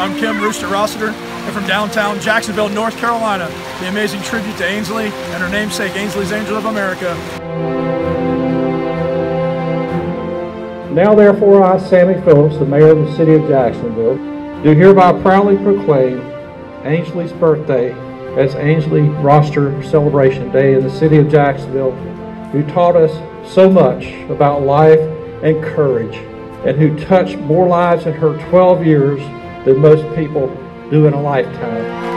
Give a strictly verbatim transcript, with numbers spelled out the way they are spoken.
I'm Kim Rooster Rossiter, and from downtown Jacksonville, North Carolina, the amazing tribute to Ainsley and her namesake, Ainsley's Angel of America. Now therefore I, Sammy Phillips, the mayor of the city of Jacksonville, do hereby proudly proclaim Ainsley's birthday as Ainsley Roster Celebration Day in the city of Jacksonville, who taught us so much about life and courage, and who touched more lives in her twelve years than most people do in a lifetime.